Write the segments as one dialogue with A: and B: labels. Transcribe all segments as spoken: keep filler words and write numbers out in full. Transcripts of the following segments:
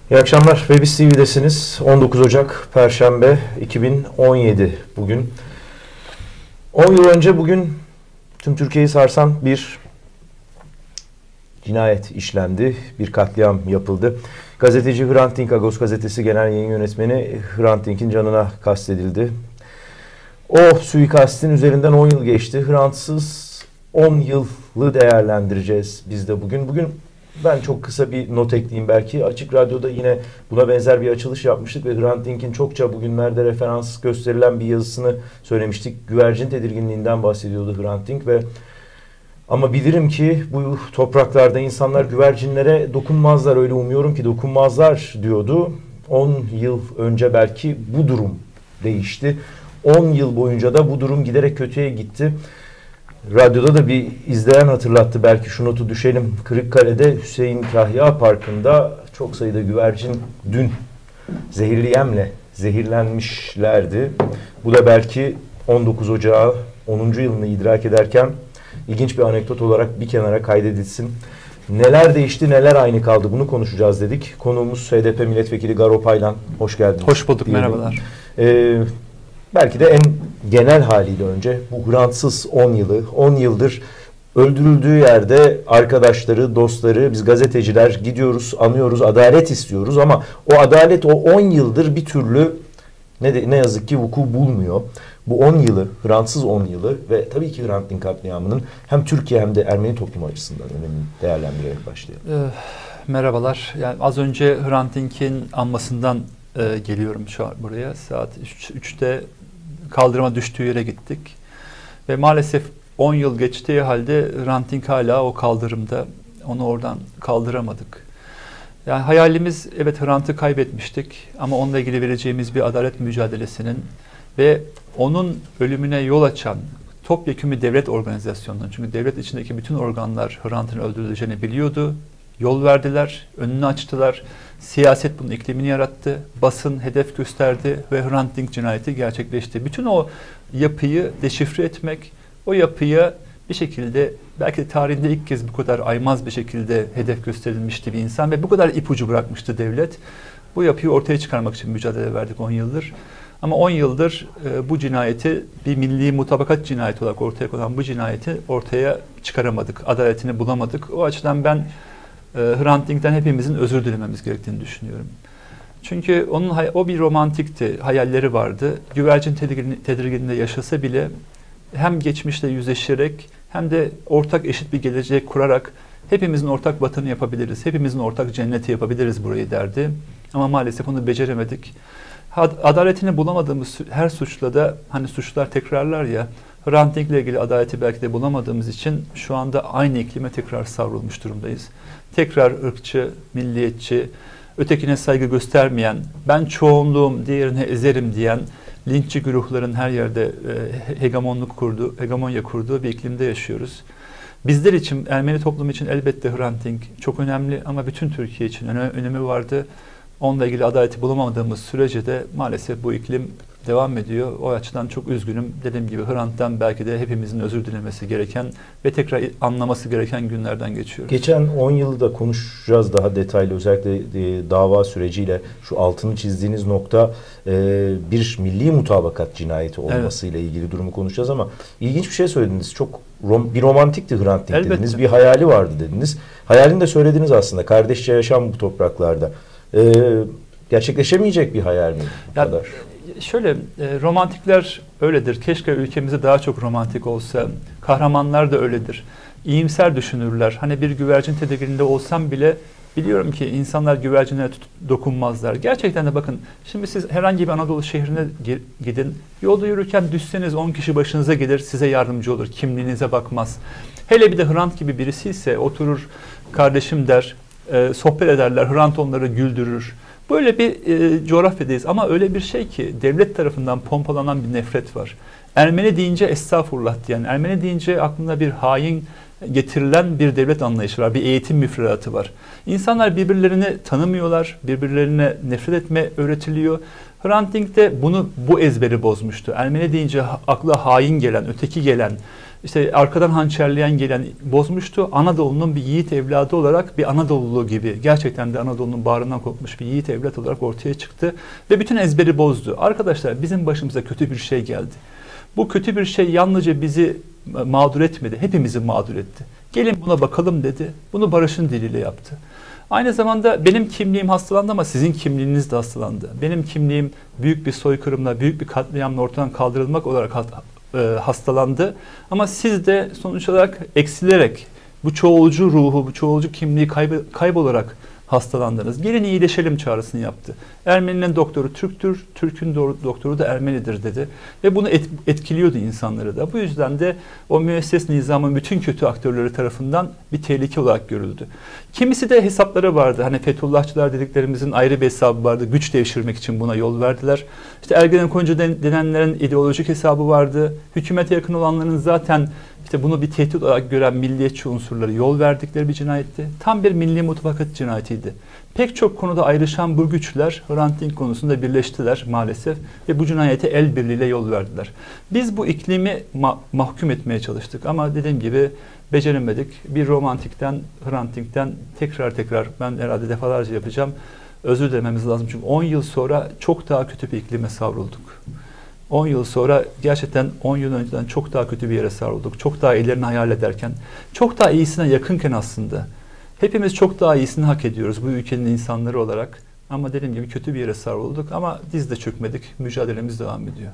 A: İyi akşamlar. Webis T V'desiniz. on dokuz Ocak Perşembe iki bin on yedi bugün. on yıl önce bugün tüm Türkiye'yi sarsan bir cinayet işlendi. Bir katliam yapıldı. Gazeteci Hrant Dink, Agos Gazetesi Genel Yayın Yönetmeni Hrant Dink'in canına kastedildi. O suikastin üzerinden on yıl geçti. Hrant'sız on yılı değerlendireceğiz biz de bugün. Bugün ben çok kısa bir not ekleyeyim belki. Açık Radyo'da yine buna benzer bir açılış yapmıştık ve Hrant Dink'in çokça bugünlerde referans gösterilen bir yazısını söylemiştik. Güvercin tedirginliğinden bahsediyordu Hrant Dink ve ama bilirim ki bu topraklarda insanlar güvercinlere dokunmazlar, öyle umuyorum ki dokunmazlar diyordu. on yıl önce belki bu durum değişti. on yıl boyunca da bu durum giderek kötüye gitti. Radyoda da bir izleyen hatırlattı, belki şu notu düşelim. Kırıkkale'de Hüseyin Kahya Parkı'nda çok sayıda güvercin dün zehirli yemle zehirlenmişlerdi. Bu da belki on dokuz Ocağı onuncu yılını idrak ederken ilginç bir anekdot olarak bir kenara kaydedilsin. Neler değişti, neler aynı kaldı, bunu konuşacağız dedik. Konuğumuz H D P Milletvekili Garo Paylan. Hoş geldiniz.
B: Hoş bulduk,
A: diyelim.
B: merhabalar.
A: Ee, belki de en genel haliyle önce bu Hrant'sız on yılı, on yıldır öldürüldüğü yerde arkadaşları, dostları, biz gazeteciler gidiyoruz, anıyoruz, adalet istiyoruz ama o adalet o on yıldır bir türlü ne, de, ne yazık ki vuku bulmuyor. Bu on yılı, Hrant'sız on yılı ve tabii ki Hrant Dink katliamının hem Türkiye hem de Ermeni toplumu açısından önemini değerlendirerek başlayalım.
B: Ee, merhabalar. Yani az önce Hrant Dink'in anmasından e, geliyorum şu an buraya. Saat üçte kaldırıma düştüğü yere gittik. Ve maalesef on yıl geçtiği halde Hrant Dink hala o kaldırımda. Onu oradan kaldıramadık. Yani hayalimiz, evet, Hrant'ı kaybetmiştik ama onunla ilgili vereceğimiz bir adalet mücadelesinin ve onun ölümüne yol açan topyekun bir devlet organizasyonunun, çünkü devlet içindeki bütün organlar Hrant'ın öldürüleceğini biliyordu, yol verdiler, önünü açtılar, siyaset bunun iklimini yarattı, basın hedef gösterdi ve Hrant Dink cinayeti gerçekleşti. Bütün o yapıyı deşifre etmek, o yapıya bir şekilde belki de tarihinde ilk kez bu kadar aymaz bir şekilde hedef gösterilmişti bir insan ve bu kadar ipucu bırakmıştı devlet. Bu yapıyı ortaya çıkarmak için mücadele verdik on yıldır. Ama on yıldır e, bu cinayeti bir milli mutabakat cinayeti olarak ortaya konan bu cinayeti ortaya çıkaramadık. Adaletini bulamadık. O açıdan ben e, Hrant Dink'ten hepimizin özür dilememiz gerektiğini düşünüyorum. Çünkü onun o bir romantikti, hayalleri vardı. Güvercin tedirgin, tedirginliğinde yaşasa bile hem geçmişle yüzleşerek hem de ortak eşit bir gelecek kurarak hepimizin ortak vatanı yapabiliriz, hepimizin ortak cenneti yapabiliriz burayı derdi. Ama maalesef onu beceremedik. Adaletini bulamadığımız her suçla da, hani suçlar tekrarlar ya, Hrant Dink'le ilgili adaleti belki de bulamadığımız için şu anda aynı iklime tekrar savrulmuş durumdayız. Tekrar ırkçı, milliyetçi, ötekine saygı göstermeyen, ben çoğunluğum, diğerini ezerim diyen linççi güruhların her yerde e, hegemonluk kurduğu, hegemonya kurduğu bir iklimde yaşıyoruz. Bizler için, Ermeni toplumu için elbette Hrant Dink çok önemli ama bütün Türkiye için öne, önemi vardı. Onunla ilgili adaleti bulamadığımız sürece de maalesef bu iklim devam ediyor. O açıdan çok üzgünüm. Dediğim gibi Hrant'tan belki de hepimizin özür dilemesi gereken ve tekrar anlaması gereken günlerden geçiyoruz.
A: Geçen on yılı da konuşacağız daha detaylı. Özellikle e, dava süreciyle şu altını çizdiğiniz nokta e, bir milli mutabakat cinayeti olmasıyla evet. ilgili durumu konuşacağız ama ilginç bir şey söylediniz. Çok rom, bir romantikti Hrant Dink dediniz. Bir hayali vardı dediniz. Hayalini de söylediniz aslında. Kardeşçe yaşam bu topraklarda. Ee, gerçekleşemeyecek bir hayal mi?
B: Ya, kadar? Şöyle, e, romantikler öyledir. Keşke ülkemizde daha çok romantik olsa. Kahramanlar da öyledir. İyimser düşünürler. Hani bir güvercin tedirginliğinde olsam bile biliyorum ki insanlar güvercinlere dokunmazlar. Gerçekten de bakın, şimdi siz herhangi bir Anadolu şehrine gidin. Yolda yürürken düşseniz on kişi başınıza gelir, size yardımcı olur. Kimliğinize bakmaz. Hele bir de Hrant gibi birisi ise oturur, kardeşim der, E, sohbet ederler, Hrant onları güldürür. Böyle bir e, coğrafyadayız ama öyle bir şey ki devlet tarafından pompalanan bir nefret var. Ermeni deyince estağfurullah diyen, Ermeni deyince aklına bir hain getirilen bir devlet anlayışı var, bir eğitim müfredatı var. İnsanlar birbirlerini tanımıyorlar, birbirlerine nefret etme öğretiliyor. Hrant Dink de bunu, bu ezberi bozmuştu. Ermeni deyince akla hain gelen, öteki gelen, işte arkadan hançerleyen gelen bozmuştu. Anadolu'nun bir yiğit evladı olarak, bir Anadolulu gibi, gerçekten de Anadolu'nun bağrından kopmuş bir yiğit evlat olarak ortaya çıktı ve bütün ezberi bozdu. Arkadaşlar, bizim başımıza kötü bir şey geldi. Bu kötü bir şey yalnızca bizi mağdur etmedi, hepimizi mağdur etti. Gelin buna bakalım dedi. Bunu barışın diliyle yaptı. Aynı zamanda benim kimliğim hastalandı ama sizin kimliğiniz de hastalandı. Benim kimliğim büyük bir soykırımla, büyük bir katliamla ortadan kaldırılmak olarak hastalandı. Ama siz de sonuç olarak eksilerek bu çoğulcu ruhu, bu çoğulcu kimliği kayb kaybolarak hastalandınız. Gelin iyileşelim çağrısını yaptı. Ermeninin doktoru Türktür, Türk'ün doktoru da Ermenidir dedi. Ve bunu et, etkiliyordu insanları da. Bu yüzden de o müesses nizamın bütün kötü aktörleri tarafından bir tehlike olarak görüldü. Kimisi de hesapları vardı. Hani Fethullahçılar dediklerimizin ayrı bir hesabı vardı. Güç devşirmek için buna yol verdiler. İşte Ergenekoncu denenlerin ideolojik hesabı vardı. Hükümete yakın olanların zaten İşte bunu bir tehdit olarak gören milliyetçi unsurları yol verdikleri bir cinayetti. Tam bir milli mutabakat cinayetiydi. Pek çok konuda ayrışan bu güçler Hrant Dink konusunda birleştiler maalesef ve bu cinayete el birliğiyle yol verdiler. Biz bu iklimi ma mahkum etmeye çalıştık ama dediğim gibi beceremedik. Bir romantikten, Hrant Dink'ten tekrar tekrar ben herhalde defalarca yapacağım. Özür dilememiz lazım çünkü on yıl sonra çok daha kötü bir iklime savrulduk. on yıl sonra gerçekten on yıl önceden çok daha kötü bir yere savrulduk. Çok daha ilerini hayal ederken, çok daha iyisine yakınken aslında. Hepimiz çok daha iyisini hak ediyoruz bu ülkenin insanları olarak. Ama dediğim gibi kötü bir yere savrulduk ama diz de çökmedik. Mücadelemiz devam ediyor.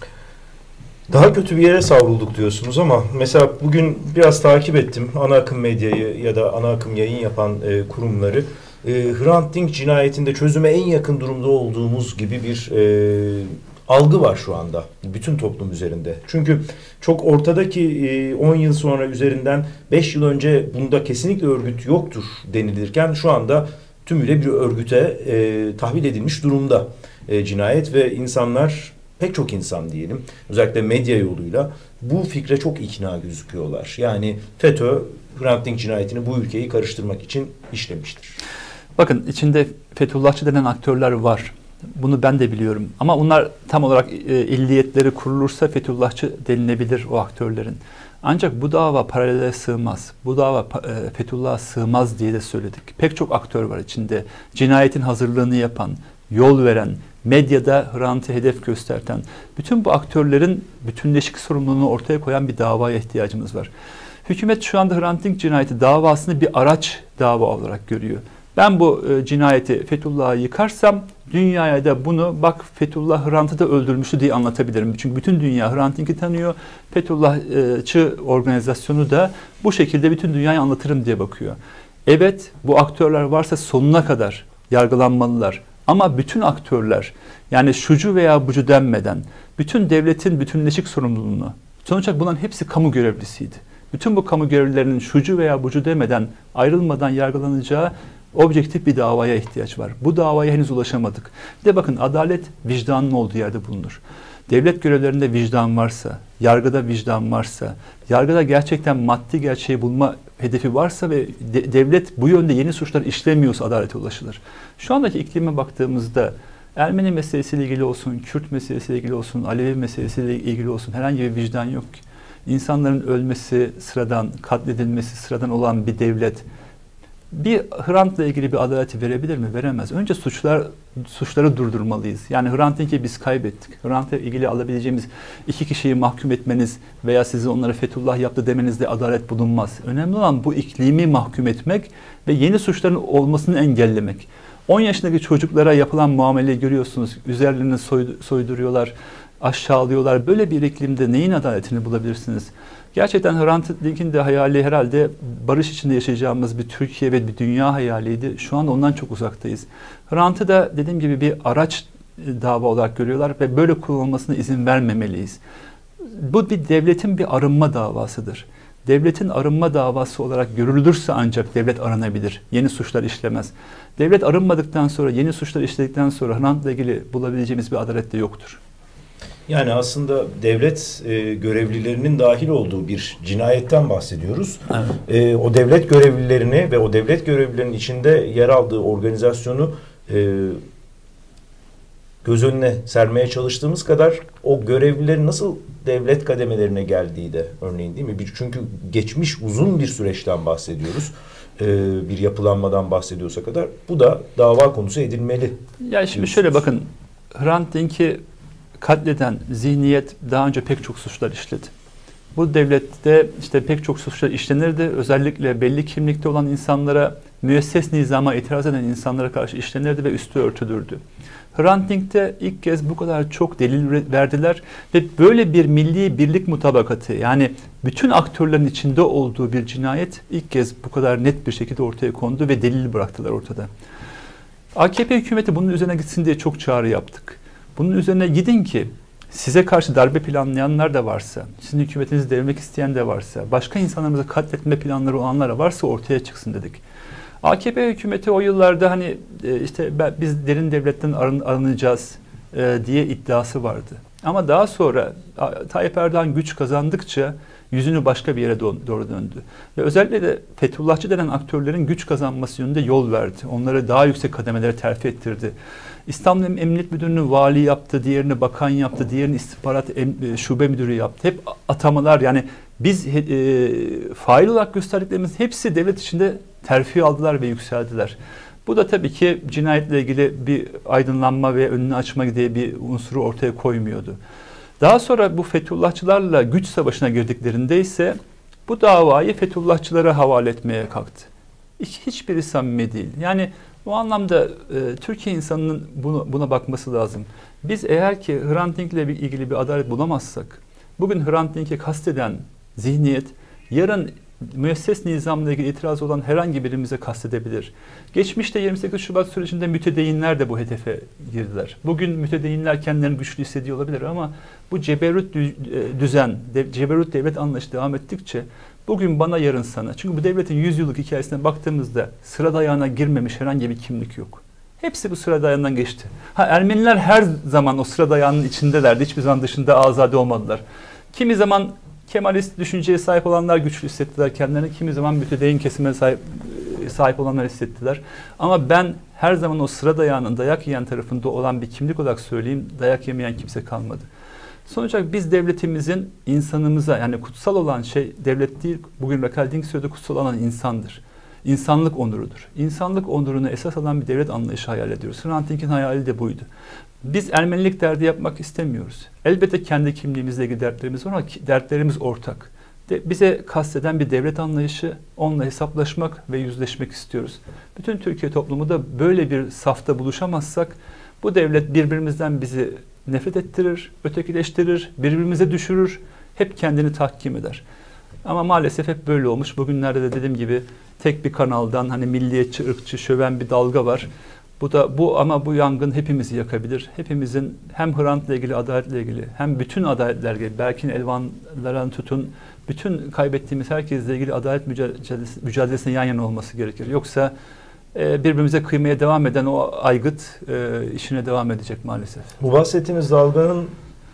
A: Daha kötü bir yere savrulduk diyorsunuz ama mesela bugün biraz takip ettim ana akım medyayı ya da ana akım yayın yapan e, kurumları. E, Hrant Dink cinayetinde çözüme en yakın durumda olduğumuz gibi bir e, algı var şu anda bütün toplum üzerinde. Çünkü çok ortadaki on yıl sonra üzerinden beş yıl önce bunda kesinlikle örgüt yoktur denilirken şu anda tümüyle bir örgüte e, tahvil edilmiş durumda e, cinayet ve insanlar, pek çok insan diyelim, özellikle medya yoluyla bu fikre çok ikna gözüküyorlar. Yani FETÖ Hrant Dink cinayetini bu ülkeyi karıştırmak için işlemiştir.
B: Bakın, içinde Fethullahçı denen aktörler var. Bunu ben de biliyorum. Ama onlar tam olarak e, illiyetleri kurulursa Fethullahçı denilebilir o aktörlerin. Ancak bu dava paralele sığmaz. Bu dava e, Fethullah'a sığmaz diye de söyledik. Pek çok aktör var içinde. Cinayetin hazırlığını yapan, yol veren, medyada Hrant'ı hedef gösterten, bütün bu aktörlerin bütünleşik sorumluluğunu ortaya koyan bir davaya ihtiyacımız var. Hükümet şu anda Hrant Dink cinayeti davasını bir araç dava olarak görüyor. Ben bu e, cinayeti Fethullah'ı yıkarsam dünyaya da bunu bak Fethullah Hrant'ı da öldürmüştü diye anlatabilirim. Çünkü bütün dünya Hrant Dink'i tanıyor. Fethullahçı organizasyonu da bu şekilde bütün dünyaya anlatırım diye bakıyor. Evet, bu aktörler varsa sonuna kadar yargılanmalılar. Ama bütün aktörler, yani şucu veya bucu denmeden bütün devletin bütünleşik sorumluluğunu, sonuç olarak bunların hepsi kamu görevlisiydi. Bütün bu kamu görevlilerinin şucu veya bucu demeden ayrılmadan yargılanacağı objektif bir davaya ihtiyaç var. Bu davaya henüz ulaşamadık. Bir de bakın, adalet vicdanın olduğu yerde bulunur. Devlet görevlerinde vicdan varsa, yargıda vicdan varsa, yargıda gerçekten maddi gerçeği bulma hedefi varsa ve de, devlet bu yönde yeni suçlar işlemiyorsa adalete ulaşılır. Şu andaki iklime baktığımızda Ermeni meselesiyle ilgili olsun, Kürt meselesiyle ilgili olsun, Alevi meselesiyle ilgili olsun herhangi bir vicdan yok ki. İnsanların ölmesi sıradan, katledilmesi sıradan olan bir devlet bir Hrant'la ilgili bir adaleti verebilir mi? Veremez. Önce suçlar suçları durdurmalıyız. Yani Hrant Dink'i biz kaybettik. Hrant'la ilgili alabileceğimiz iki kişiyi mahkum etmeniz veya sizi onlara Fethullah yaptı demenizde adalet bulunmaz. Önemli olan bu iklimi mahkum etmek ve yeni suçların olmasını engellemek. on yaşındaki çocuklara yapılan muameleyi görüyorsunuz. Üzerlerini soyduruyorlar, aşağılıyorlar. Böyle bir iklimde neyin adaletini bulabilirsiniz? Gerçekten Hrant Dink'in de hayali herhalde barış içinde yaşayacağımız bir Türkiye ve bir dünya hayaliydi. Şu an ondan çok uzaktayız. Hrant'ı da dediğim gibi bir araç dava olarak görüyorlar ve böyle kullanılmasına izin vermemeliyiz. Bu bir devletin bir arınma davasıdır. Devletin arınma davası olarak görülürse ancak devlet aranabilir. Yeni suçlar işlemez. Devlet arınmadıktan sonra, yeni suçlar işledikten sonra Hrant'la ilgili bulabileceğimiz bir adalet de yoktur.
A: Yani aslında devlet e, görevlilerinin dahil olduğu bir cinayetten bahsediyoruz.
B: Evet.
A: E, o devlet görevlilerini ve o devlet görevlilerinin içinde yer aldığı organizasyonu e, göz önüne sermeye çalıştığımız kadar o görevlilerin nasıl devlet kademelerine geldiği de örneğin, değil mi? Bir, çünkü geçmiş uzun bir süreçten bahsediyoruz. E, bir yapılanmadan bahsediyorsa kadar bu da dava konusu edilmeli.
B: Ya şimdi şöyle bakın, Hrant Dink'i katleden zihniyet daha önce pek çok suçlar işledi. Bu devlette işte pek çok suçlar işlenirdi. Özellikle belli kimlikte olan insanlara, müesses nizama itiraz eden insanlara karşı işlenirdi ve üstü örtülürdü. Hrant Dink'te ilk kez bu kadar çok delil verdiler ve böyle bir milli birlik mutabakatı, yani bütün aktörlerin içinde olduğu bir cinayet ilk kez bu kadar net bir şekilde ortaya kondu ve delil bıraktılar ortada. A K P hükümeti bunun üzerine gitsin diye çok çağrı yaptık. Bunun üzerine gidin ki size karşı darbe planlayanlar da varsa, sizin hükümetinizi devirmek isteyen de varsa, başka insanlarımızı katletme planları olanlar varsa ortaya çıksın dedik. A K P hükümeti o yıllarda hani işte biz derin devletten arın, arınacağız e, diye iddiası vardı. Ama daha sonra Tayyip Erdoğan güç kazandıkça yüzünü başka bir yere doğru döndü. Ve özellikle de Fethullahçı denen aktörlerin güç kazanması yönünde yol verdi. Onları daha yüksek kademelere terfi ettirdi. İstanbul Emniyet Müdürlüğü'nü vali yaptı, diğerini bakan yaptı, diğerini istihbarat şube müdürü yaptı. Hep atamalar, yani biz e, fail olarak gösterdiklerimiz hepsi devlet içinde terfi aldılar ve yükseldiler. Bu da tabii ki cinayetle ilgili bir aydınlanma ve önünü açma diye bir unsuru ortaya koymuyordu. Daha sonra bu Fethullahçılarla güç savaşına girdiklerinde ise bu davayı Fethullahçılara havale etmeye kalktı. Hiç, hiçbiri samimi değil. Yani bu anlamda e, Türkiye insanının bunu, buna bakması lazım. Biz eğer ki Hrant Dink'le ilgili bir adalet bulamazsak, bugün Hrant Dink'i kasteden zihniyet yarın müesses nizamla ilgili itiraz olan herhangi birimize kastedebilir. Geçmişte yirmi sekiz Şubat sürecinde mütedeyinler de bu hedefe girdiler. Bugün mütedeyinler kendilerini güçlü hissediyor olabilir ama bu ceberut düzen, ceberut devlet anlayışı devam ettikçe bugün bana yarın sana. Çünkü bu devletin yüz yıllık hikayesine baktığımızda sıra dayağına girmemiş herhangi bir kimlik yok. Hepsi bu sıra dayağından geçti. Ha, Ermeniler her zaman o sıra dayağının içindelerdi. Hiçbir zaman dışında azade olmadılar. Kimi zaman Kemalist düşünceye sahip olanlar güçlü hissettiler kendilerini. Kimi zaman mütedeyin kesime sahip, sahip olanlar hissettiler. Ama ben her zaman o sıra dayağının dayak yiyen tarafında olan bir kimlik olarak söyleyeyim, dayak yemeyen kimse kalmadı. Sonuç olarak biz devletimizin insanımıza, yani kutsal olan şey devlet değil, bugün Rakal Dink söyledi, kutsal olan insandır. İnsanlık onurudur. İnsanlık onurunu esas alan bir devlet anlayışı hayal ediyoruz. Hrant Dink'in hayali de buydu. Biz Ermenilik derdi yapmak istemiyoruz. Elbette kendi kimliğimizle ilgili dertlerimiz var ama dertlerimiz ortak. De, bize kasteden bir devlet anlayışı, onunla hesaplaşmak ve yüzleşmek istiyoruz. Bütün Türkiye toplumu da böyle bir safta buluşamazsak bu devlet birbirimizden bizi nefret ettirir, ötekileştirir, birbirimize düşürür, hep kendini tahkim eder. Ama maalesef hep böyle olmuş. Bugünlerde de dediğim gibi tek bir kanaldan hani milliyetçi, ırkçı, şöven bir dalga var. Bu da bu ama bu yangın hepimizi yakabilir. Hepimizin hem Hrant'la ilgili, adaletle ilgili, hem bütün adaletlerle ilgili, Berkin Elvan'lardan tutun, bütün kaybettiğimiz herkesle ilgili adalet mücadelesi, mücadelesine yan yana olması gerekir. Yoksa e, birbirimize kıymaya devam eden o aygıt e, işine devam edecek maalesef.
A: Bu bahsettiğimiz dalganın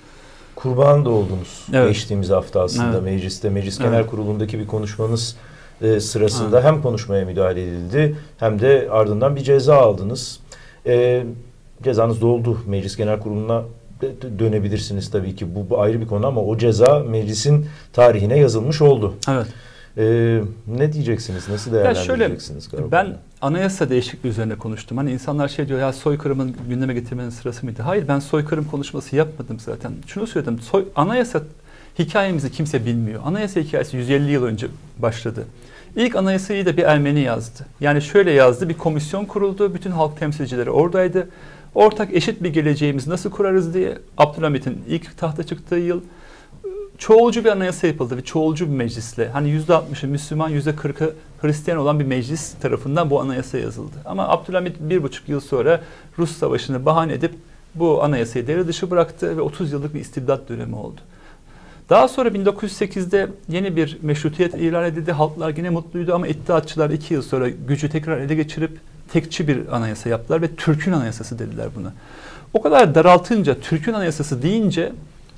A: kurbanı da oldunuz. Evet. Geçtiğimiz hafta aslında evet. mecliste, Meclis Genel evet. Kurulu'ndaki bir konuşmanız e, sırasında evet. hem konuşmaya müdahale edildi hem de ardından bir ceza aldınız. E, cezanız doldu. Meclis Genel Kurulu'na dönebilirsiniz tabii ki. Bu, bu ayrı bir konu ama o ceza meclisin tarihine yazılmış oldu.
B: Evet.
A: Ee, ne diyeceksiniz? Nasıl değerlendireceksiniz?
B: Ya şöyle, ben anayasa değişikliği üzerine konuştum. Hani insanlar şey diyor ya soykırımın gündeme getirmenin sırası mıydı? Hayır, ben soykırım konuşması yapmadım zaten. Şunu söyledim. Soy, anayasa hikayemizi kimse bilmiyor. Anayasa hikayesi yüz elli yıl önce başladı. İlk anayasayı da bir Ermeni yazdı. Yani şöyle yazdı. Bir komisyon kuruldu. Bütün halk temsilcileri oradaydı. Ortak eşit bir geleceğimizi nasıl kurarız diye Abdülhamit'in ilk tahta çıktığı yıl çoğulcu bir anayasa yapıldı ve çoğulcu bir meclisle, hani yüzde altmışı Müslüman, yüzde kırkı Hristiyan olan bir meclis tarafından bu anayasa yazıldı. Ama Abdülhamit bir buçuk yıl sonra Rus Savaşı'nı bahane edip bu anayasayı devre dışı bıraktı ve otuz yıllık bir istibdat dönemi oldu. Daha sonra bin dokuz yüz sekizde yeni bir meşrutiyet ilan edildi. Halklar yine mutluydu ama İttihatçılar iki yıl sonra gücü tekrar ele geçirip tekçi bir anayasa yaptılar ve Türk'ün anayasası dediler buna. O kadar daraltınca, Türk'ün anayasası deyince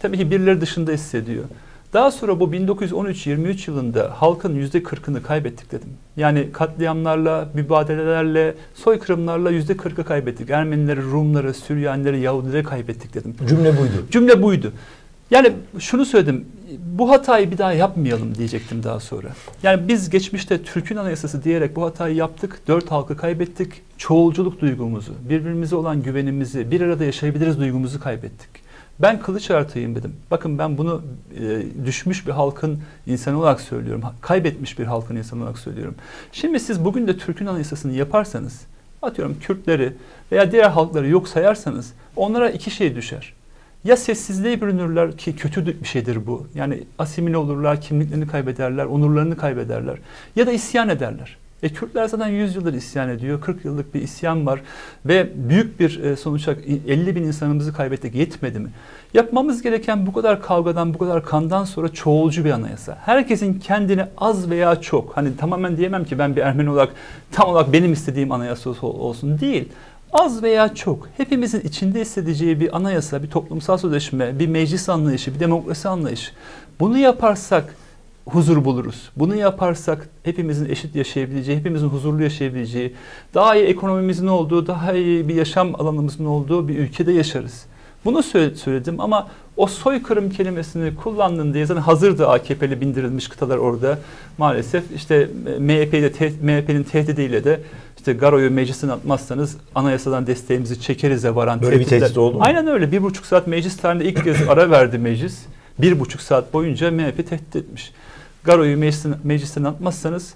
B: Tabii ki birileri dışında hissediyor. Daha sonra bu bin dokuz yüz on üç yirmi üç yılında halkın yüzde kırkını kaybettik dedim. Yani katliamlarla, mübadelelerle, soykırımlarla yüzde kırkı kaybettik. Ermenileri, Rumları, Süryanileri, Yahudileri kaybettik dedim.
A: Cümle buydu.
B: Cümle buydu. Yani şunu söyledim, bu hatayı bir daha yapmayalım diyecektim daha sonra. Yani biz geçmişte Türk'ün Anayasası diyerek bu hatayı yaptık, dört halkı kaybettik, çoğulculuk duygumuzu, birbirimize olan güvenimizi, bir arada yaşayabiliriz duygumuzu kaybettik. Ben kılıç artıyım dedim. Bakın ben bunu e, düşmüş bir halkın insanı olarak söylüyorum, kaybetmiş bir halkın insanı olarak söylüyorum. Şimdi siz bugün de Türk'ün Anayasasını yaparsanız, atıyorum Kürtleri veya diğer halkları yok sayarsanız onlara iki şey düşer. Ya sessizliğe bürünürler ki kötü bir şeydir bu. Yani asimile olurlar, kimliklerini kaybederler, onurlarını kaybederler. Ya da isyan ederler. E Kürtler zaten yüz yıldır isyan ediyor. kırk yıllık bir isyan var. Ve büyük bir e, sonuçta elli bin insanımızı kaybettik. Yetmedi mi? Yapmamız gereken bu kadar kavgadan, bu kadar kandan sonra çoğulcu bir anayasa. Herkesin kendine az veya çok, hani tamamen diyemem ki ben bir Ermeni olarak tam olarak benim istediğim anayasa olsun değil. Az veya çok hepimizin içinde hissedeceği bir anayasa, bir toplumsal sözleşme, bir meclis anlayışı, bir demokrasi anlayışı. Bunu yaparsak huzur buluruz. Bunu yaparsak hepimizin eşit yaşayabileceği, hepimizin huzurlu yaşayabileceği, daha iyi ekonomimizin olduğu, daha iyi bir yaşam alanımızın olduğu bir ülkede yaşarız. Bunu söyledim ama o soykırım kelimesini kullandın diye zaten hazırdı A K P'li bindirilmiş kıtalar orada. Maalesef işte M H P'nin tehdidiyle de işte Garo'yu meclisine atmazsanız anayasadan desteğimizi çekeriz de varan
A: böyle tehditler. Bir tehdit oldu mu?
B: Aynen öyle. Bir buçuk saat meclis tarihinde ilk kez ara verdi meclis. Bir buçuk saat boyunca M H P tehdit etmiş. Garo'yu meclisten, meclisten atmazsanız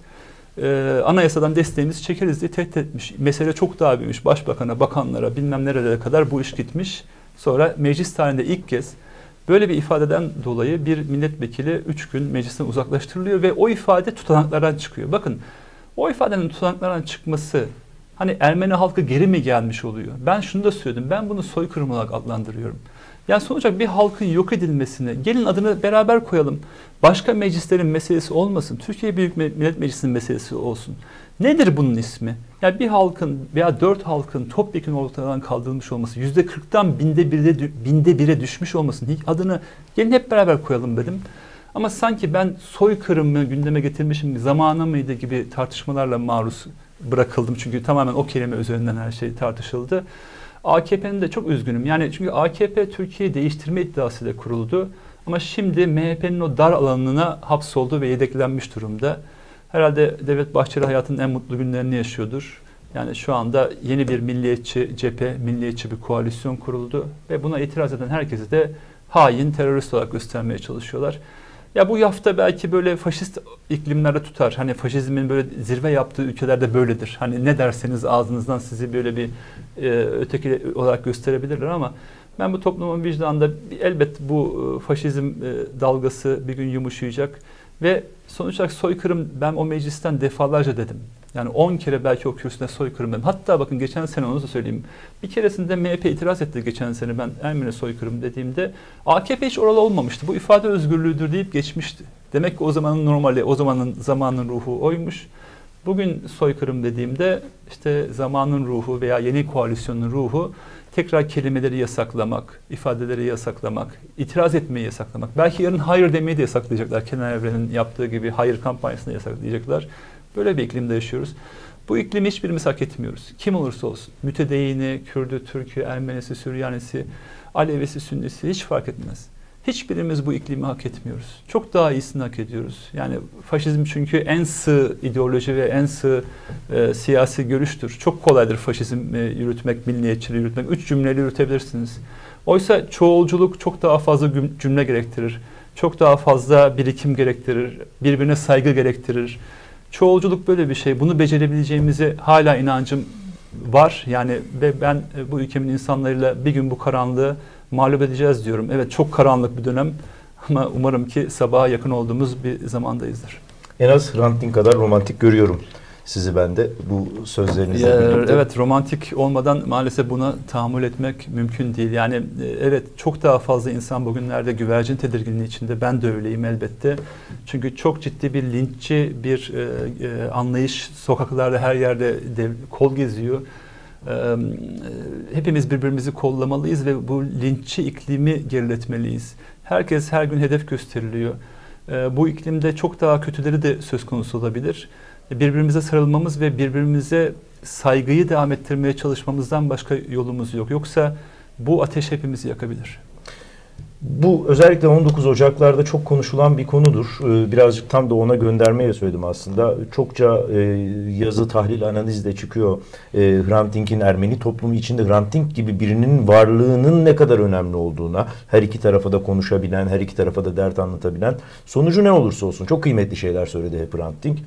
B: e, anayasadan desteğimizi çekeriz diye tehdit etmiş. Mesele çok daha büyümüş. Başbakana, bakanlara bilmem nerelere kadar bu iş gitmiş. Sonra meclis tarihinde ilk kez böyle bir ifadeden dolayı bir milletvekili üç gün meclisten uzaklaştırılıyor ve o ifade tutanaklardan çıkıyor. Bakın o ifadenin tutanaklardan çıkması hani Ermeni halkı geri mi gelmiş oluyor? Ben şunu da söyledim. Ben bunu soykırım olarak adlandırıyorum. Yani sonuç olarak bir halkın yok edilmesini, gelin adını beraber koyalım. Başka meclislerin meselesi olmasın. Türkiye Büyük Millet Meclisi'nin meselesi olsun. Nedir bunun ismi? Yani bir halkın veya dört halkın topyekun ortadan kaldırılmış olması, yüzde kırktan binde bire, binde bire düşmüş olmasın. Adını gelin hep beraber koyalım dedim. Ama sanki ben soykırımı gündeme getirmişim, zamanı mıydı gibi tartışmalarla maruz bırakıldım. Çünkü tamamen o kelime üzerinden her şey tartışıldı. A K P'nin de çok üzgünüm. Yani çünkü A K P Türkiye'yi değiştirme iddiasıyla kuruldu. Ama şimdi M H P'nin o dar alanına hapsoldu ve yedeklenmiş durumda. Herhalde Devlet Bahçeli hayatının en mutlu günlerini yaşıyordur. Yani şu anda yeni bir milliyetçi cephe, milliyetçi bir koalisyon kuruldu. Ve buna itiraz eden herkesi de hain, terörist olarak göstermeye çalışıyorlar. Ya bu yafta belki böyle faşist iklimlerde tutar. Hani faşizmin böyle zirve yaptığı ülkelerde böyledir. Hani ne derseniz ağzınızdan sizi böyle bir e, öteki olarak gösterebilirler ama ben bu toplumun vicdanında elbet bu faşizm e, dalgası bir gün yumuşayacak ve sonuç olarak soykırım ben o meclisten defalarca dedim. Yani on kere belki o kürsüde soykırım dedim. Hatta bakın geçen sene onu da söyleyeyim. Bir keresinde M H P itiraz etti geçen sene ben Ermeni soykırım dediğimde. A K P hiç oralı olmamıştı. Bu ifade özgürlüğüdür deyip geçmişti. Demek ki o zamanın normali, o zamanın zamanın ruhu oymuş. Bugün soykırım dediğimde işte zamanın ruhu veya yeni koalisyonun ruhu tekrar kelimeleri yasaklamak, ifadeleri yasaklamak, itiraz etmeyi yasaklamak. Belki yarın hayır demeyi de yasaklayacaklar. Kenan Evren'in yaptığı gibi hayır kampanyasını yasaklayacaklar. Böyle bir iklimde yaşıyoruz. Bu iklimi hiçbirimiz hak etmiyoruz. Kim olursa olsun. Mütedeyini, Kürdü, Türk'ü, Ermenisi, Süryanisi, Alevisi, Sünnisi hiç fark etmez. Hiçbirimiz bu iklimi hak etmiyoruz. Çok daha iyisini hak ediyoruz. Yani faşizm çünkü en sığ ideoloji ve en sığ e, siyasi görüştür. Çok kolaydır faşizm e, yürütmek, milliyetçiliği yürütmek. Üç cümleyle yürütebilirsiniz. Oysa çoğulculuk çok daha fazla cümle gerektirir. Çok daha fazla birikim gerektirir. Birbirine saygı gerektirir. Çoğulculuk böyle bir şey. Bunu becerebileceğimize hala inancım var. Yani ve ben e, bu ülkemin insanlarıyla bir gün bu karanlığı mağlup edeceğiz diyorum. Evet çok karanlık bir dönem ama umarım ki sabaha yakın olduğumuz bir zamandayızdır.
A: En az Hrant Dink kadar romantik görüyorum sizi ben de bu sözlerinizle
B: ya,
A: birlikte.
B: Evet romantik olmadan maalesef buna tahammül etmek mümkün değil. Yani evet çok daha fazla insan bugünlerde güvercin tedirginliği içinde. Ben de öyleyim elbette. Çünkü çok ciddi bir linççi bir e, e, anlayış sokaklarda her yerde dev, kol geziyor. Hepimiz birbirimizi kollamalıyız ve bu linççi iklimi geriletmeliyiz. Herkes her gün hedef gösteriliyor. E, bu iklimde çok daha kötüleri de söz konusu olabilir. Birbirimize sarılmamız ve birbirimize saygıyı devam ettirmeye çalışmamızdan başka yolumuz yok. Yoksa bu ateş hepimizi yakabilir.
A: Bu özellikle on dokuz Ocaklar'da çok konuşulan bir konudur. Birazcık tam da ona göndermeye söyledim aslında. Çokça yazı, tahlil, analiz de çıkıyor. Hrant Dink'in Ermeni toplumu içinde Hrant Dink gibi birinin varlığının ne kadar önemli olduğuna, her iki tarafa da konuşabilen, her iki tarafa da dert anlatabilen, sonucu ne olursa olsun çok kıymetli şeyler söyledi hep Hrant Dink.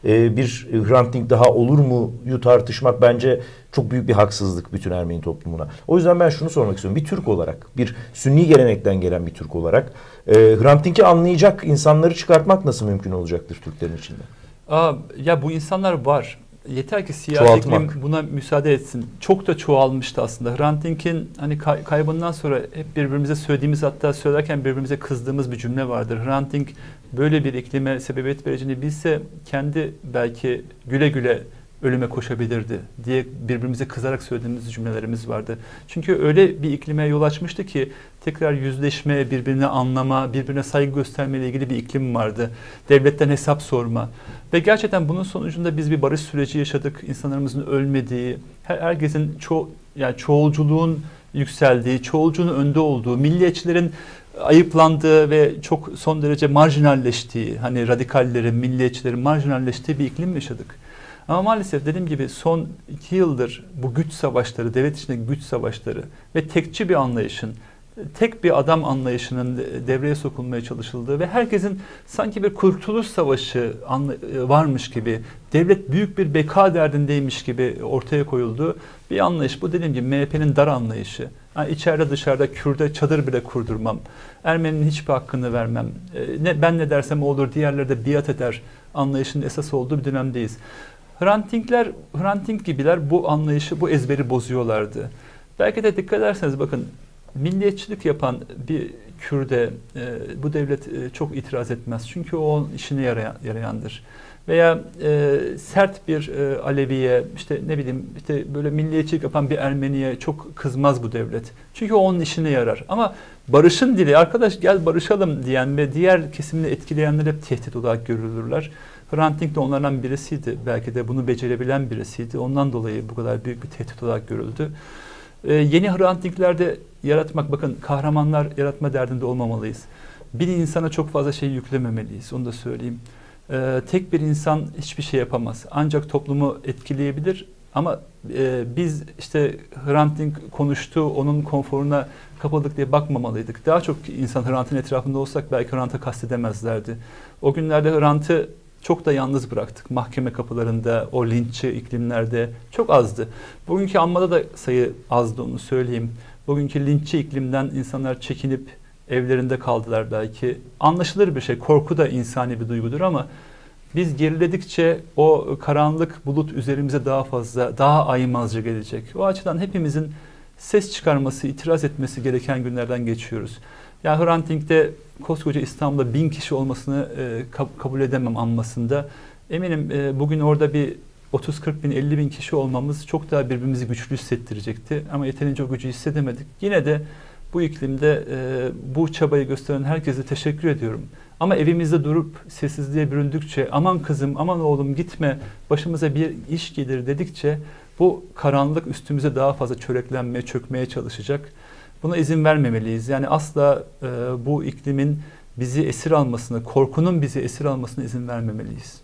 A: Bir Hrant Dink daha olur mu'yu tartışmak bence çok büyük bir haksızlık bütün Ermeni toplumuna. O yüzden ben şunu sormak istiyorum. Bir Türk olarak, bir Sünni gelenekten gelen bir Türk olarak e, Hrant Dink'i anlayacak insanları çıkartmak nasıl mümkün olacaktır Türklerin içinde?
B: Aa, ya bu insanlar var. Yeter ki siyasi iklim buna müsaade etsin. Çok da çoğalmıştı aslında. Hrant Dink'in hani kay kaybından sonra hep birbirimize söylediğimiz, hatta söylerken birbirimize kızdığımız bir cümle vardır. Hrant Dink böyle bir iklime sebebiyet vereceğini bilse kendi belki güle güle ölüme koşabilirdi diye birbirimize kızarak söylediğimiz cümlelerimiz vardı. Çünkü öyle bir iklime yol açmıştı ki tekrar yüzleşme, birbirini anlama, birbirine saygı gösterme ile ilgili bir iklim vardı. Devletten hesap sorma. Ve gerçekten bunun sonucunda biz bir barış süreci yaşadık. İnsanlarımızın ölmediği, herkesin ço yani çoğulculuğun yükseldiği, çoğulcunun önde olduğu, milliyetçilerin ayıplandığı ve çok son derece marjinalleştiği, hani radikallerin, milliyetçilerin marjinalleştiği bir iklim yaşadık. Ama maalesef dediğim gibi son iki yıldır bu güç savaşları, devlet içindeki güç savaşları ve tekçi bir anlayışın, tek bir adam anlayışının devreye sokulmaya çalışıldığı ve herkesin sanki bir kurtuluş savaşı varmış gibi, devlet büyük bir beka derdindeymiş gibi ortaya koyulduğu bir anlayış. Bu dediğim gibi M H P'nin dar anlayışı. Yani içeride dışarıda Kürt'e çadır bile kurdurmam, Ermeni'nin hiçbir hakkını vermem, ne ben ne dersem o olur, diğerleri de biat eder anlayışının esas olduğu bir dönemdeyiz. Hrant Dink'ler, Hrant Dink gibiler bu anlayışı, bu ezberi bozuyorlardı. Belki de dikkat ederseniz bakın, milliyetçilik yapan bir Kürt'e e, bu devlet e, çok itiraz etmez. Çünkü o onun işine yarayan, yarayandır. Veya e, sert bir e, Alevi'ye, işte ne bileyim, işte böyle milliyetçilik yapan bir Ermeni'ye çok kızmaz bu devlet. Çünkü o onun işine yarar. Ama barışın dili, arkadaş gel barışalım diyen ve diğer kesimini etkileyenler hep tehdit olarak görülürler. Hrant Dink de onlardan birisiydi. Belki de bunu becerebilen birisiydi. Ondan dolayı bu kadar büyük bir tehdit olarak görüldü. Ee, yeni Hrant Dink'lerde yaratmak, bakın kahramanlar yaratma derdinde olmamalıyız. Bir insana çok fazla şey yüklememeliyiz. Onu da söyleyeyim. Ee, tek bir insan hiçbir şey yapamaz. Ancak toplumu etkileyebilir. Ama e, biz işte Hrant Dink konuştu, onun konforuna kapıldık diye bakmamalıydık. Daha çok insan Hrant'ın etrafında olsak belki Hrant'ı kastedemezlerdi. O günlerde Hrant'ı çok da yalnız bıraktık. Mahkeme kapılarında, o linççi iklimlerde çok azdı. Bugünkü anmada da sayı azdı, onu söyleyeyim. Bugünkü linççi iklimden insanlar çekinip evlerinde kaldılar belki. Anlaşılır bir şey. Korku da insani bir duygudur ama biz geriledikçe o karanlık bulut üzerimize daha fazla, daha aymazca gelecek. O açıdan hepimizin ses çıkarması, itiraz etmesi gereken günlerden geçiyoruz. Ya Hrant Dink'te koskoca İstanbul'da bin kişi olmasını e, kabul edemem anmasında. Eminim e, bugün orada bir otuz kırk bin, elli bin kişi olmamız çok daha birbirimizi güçlü hissettirecekti. Ama yeterince o gücü hissedemedik. Yine de bu iklimde e, bu çabayı gösteren herkese teşekkür ediyorum. Ama evimizde durup sessizliğe büründükçe, aman kızım, aman oğlum gitme, başımıza bir iş gelir dedikçe bu karanlık üstümüze daha fazla çöreklenmeye, çökmeye çalışacak. Buna izin vermemeliyiz. Yani asla e, bu iklimin bizi esir almasını, korkunun bizi esir almasına izin vermemeliyiz.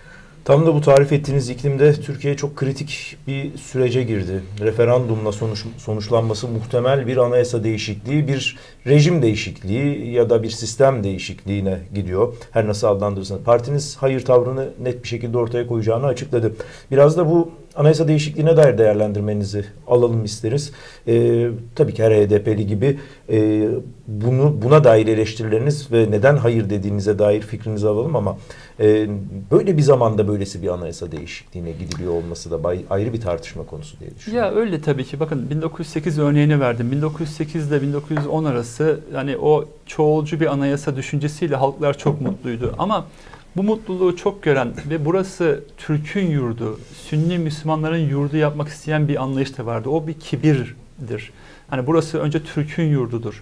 A: Tam da bu tarif ettiğiniz iklimde Türkiye çok kritik bir sürece girdi. Referandumla sonuç, sonuçlanması muhtemel bir anayasa değişikliği, bir rejim değişikliği ya da bir sistem değişikliğine gidiyor. Her nasıl adlandırırsanız. Partiniz hayır tavrını net bir şekilde ortaya koyacağını açıkladı. Biraz da bu anayasa değişikliğine dair değerlendirmenizi alalım isteriz. Ee, tabii ki her H D P'li gibi e, bunu buna dair eleştirileriniz ve neden hayır dediğinize dair fikrinizi alalım ama e, böyle bir zamanda böylesi bir anayasa değişikliğine gidiliyor olması da ayrı bir tartışma konusu diye düşünüyorum.
B: Ya öyle tabii ki. Bakın bin dokuz yüz sekiz örneğini verdim. bin dokuz yüz sekiz ile bin dokuz yüz on arası yani o çoğulcu bir anayasa düşüncesiyle halklar çok mutluydu. Ama bu mutluluğu çok gören ve burası Türk'ün yurdu, Sünni Müslümanların yurdu yapmak isteyen bir anlayış da vardı. O bir kibirdir. Yani burası önce Türk'ün yurdudur.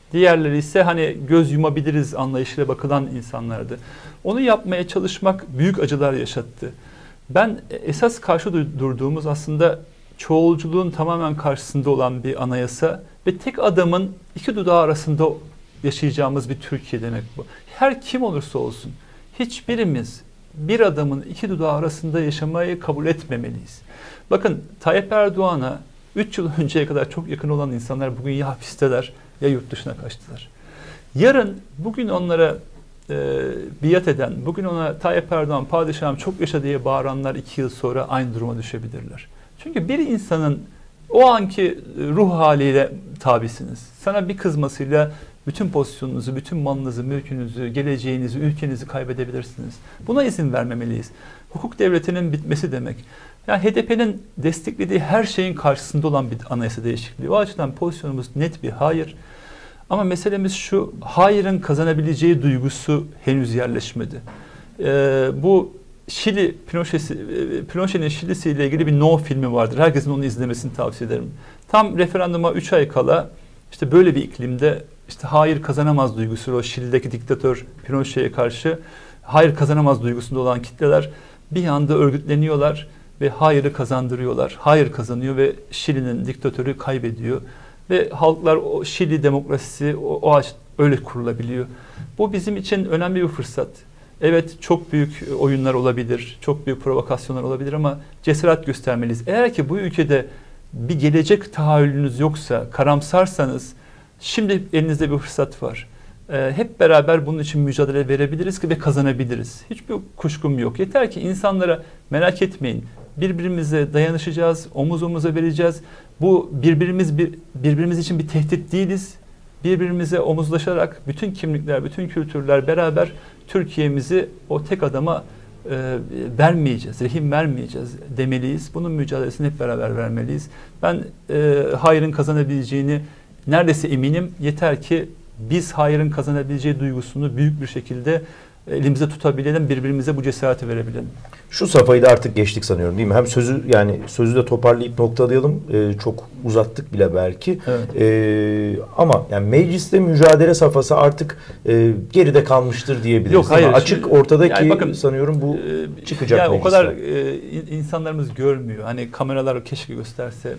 B: Diğerleri ise hani göz yumabiliriz anlayışıyla bakılan insanlardı. Onu yapmaya çalışmak büyük acılar yaşattı. Ben esas karşı durduğumuz aslında çoğulculuğun tamamen karşısında olan bir anayasa ve tek adamın iki dudağı arasında yaşayacağımız bir Türkiye demek bu. Her kim olursa olsun hiçbirimiz bir adamın iki dudağı arasında yaşamayı kabul etmemeliyiz. Bakın Tayyip Erdoğan'a üç yıl önceye kadar çok yakın olan insanlar bugün ya hapisteler ya yurt dışına kaçtılar. Yarın bugün onlara e, biat eden, bugün ona Tayyip Erdoğan padişahım çok yaşa diye bağıranlar iki yıl sonra aynı duruma düşebilirler. Çünkü bir insanın o anki ruh haliyle tabisiniz. Sana bir kızmasıyla bütün pozisyonunuzu, bütün malınızı, mülkünüzü, geleceğinizi, ülkenizi kaybedebilirsiniz. Buna izin vermemeliyiz. Hukuk devletinin bitmesi demek. Yani H D P'nin desteklediği her şeyin karşısında olan bir anayasa değişikliği. O açıdan pozisyonumuz net bir hayır. Ama meselemiz şu, hayırın kazanabileceği duygusu henüz yerleşmedi. Ee, bu Şili, Pinochet'in Şili'si ile ilgili bir No filmi vardır. Herkesin onu izlemesini tavsiye ederim. Tam referanduma üç ay kala işte böyle bir iklimde işte hayır kazanamaz duygusu, o Şili'deki diktatör Pinochet'e karşı hayır kazanamaz duygusunda olan kitleler bir anda örgütleniyorlar ve hayırı kazandırıyorlar. Hayır kazanıyor ve Şili'nin diktatörü kaybediyor. Ve halklar, o Şili demokrasisi o, o aç, öyle kurulabiliyor. Bu bizim için önemli bir fırsat. Evet çok büyük oyunlar olabilir, çok büyük provokasyonlar olabilir ama cesaret göstermeliyiz. Eğer ki bu ülkede bir gelecek tahayyülünüz yoksa, karamsarsanız şimdi elinizde bir fırsat var. Ee, hep beraber bunun için mücadele verebiliriz ki ve kazanabiliriz. Hiçbir kuşkum yok. Yeter ki insanlara merak etmeyin. Birbirimize dayanışacağız, omuz omuza vereceğiz. Bu birbirimiz bir, birbirimiz için bir tehdit değiliz. Birbirimize omuzlaşarak bütün kimlikler, bütün kültürler beraber Türkiye'mizi o tek adama e, vermeyeceğiz, rehin vermeyeceğiz demeliyiz. Bunun mücadelesini hep beraber vermeliyiz. Ben e, hayırın kazanabileceğini neredeyse eminim. Yeter ki biz hayırın kazanabileceği duygusunu büyük bir şekilde elimizde tutabilelim, birbirimize bu cesareti verebilelim.
A: Şu safhayı da artık geçtik sanıyorum değil mi? Hem sözü yani sözü de toparlayıp noktalayalım. Ee, çok uzattık bile belki.
B: Evet.
A: Ee, ama yani mecliste mücadele safhası artık e, geride kalmıştır diyebiliriz.
B: Yok hayır.
A: Açık ortadaki
B: yani bakın,
A: sanıyorum bu
B: e,
A: çıkacak
B: yani
A: mecliste.
B: o kadar e, insanlarımız görmüyor. Hani kameralar keşke gösterse.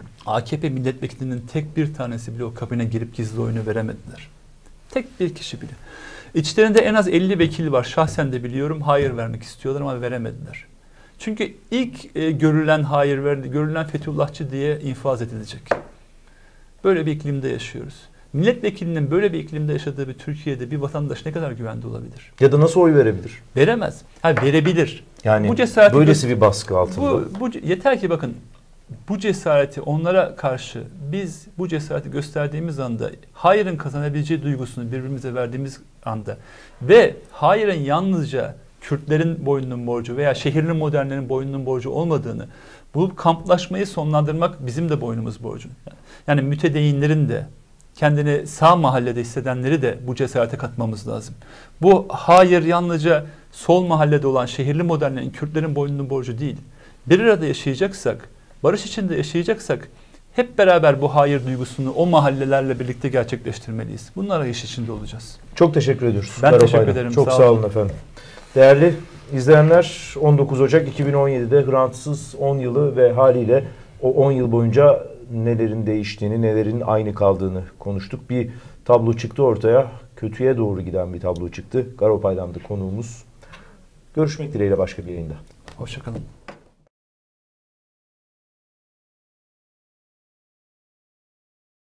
B: A K P milletvekilinin tek bir tanesi bile o kabine girip gizli oyunu veremediler. Tek bir kişi bile. İçlerinde en az elli vekil var. Şahsen de biliyorum. Hayır vermek istiyorlar ama veremediler. Çünkü ilk e, görülen hayır verdi, görülen Fethullahçı diye infaz edilecek. Böyle bir iklimde yaşıyoruz. Milletvekilinin böyle bir iklimde yaşadığı bir Türkiye'de bir vatandaş ne kadar güvende olabilir?
A: Ya da nasıl oy verebilir?
B: Veremez. Ha verebilir.
A: Yani
B: bu cesareti
A: böylesi bir baskı altında.
B: Bu, bu yeter ki bakın bu cesareti onlara karşı biz bu cesareti gösterdiğimiz anda hayırın kazanabileceği duygusunu birbirimize verdiğimiz anda ve hayırın yalnızca Kürtlerin boynunun borcu veya şehirli modernlerin boynunun borcu olmadığını, bu kamplaşmayı sonlandırmak bizim de boynumuz borcu. Yani mütedeyinlerin de kendini sağ mahallede hissedenleri de bu cesarete katmamız lazım. Bu hayır yalnızca sol mahallede olan şehirli modernlerin, Kürtlerin boynunun borcu değil. Bir arada yaşayacaksak, barış içinde yaşayacaksak hep beraber bu hayır duygusunu o mahallelerle birlikte gerçekleştirmeliyiz. Bunlara iş içinde olacağız.
A: Çok teşekkür ediyoruz.
B: Ben
A: Karo
B: teşekkür
A: Paylan.
B: ederim.
A: Çok
B: sağ,
A: sağ olun efendim. Değerli izleyenler, on dokuz Ocak iki bin on yedi'de Hrant'sız on yılı ve haliyle o on yıl boyunca nelerin değiştiğini, nelerin aynı kaldığını konuştuk. Bir tablo çıktı ortaya. Kötüye doğru giden bir tablo çıktı. Karo Paylan'dı konuğumuz. Görüşmek dileğiyle başka bir yayında.
B: Hoşça kalın.